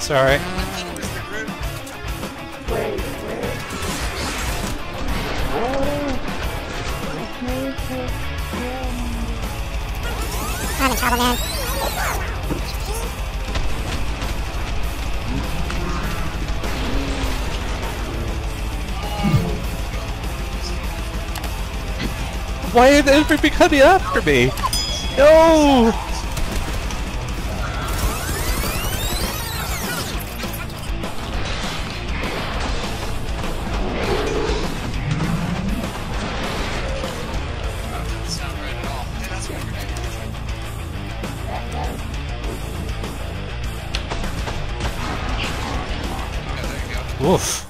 Sorry. I'm in trouble, man. Why did everybody coming after me? No! Oof.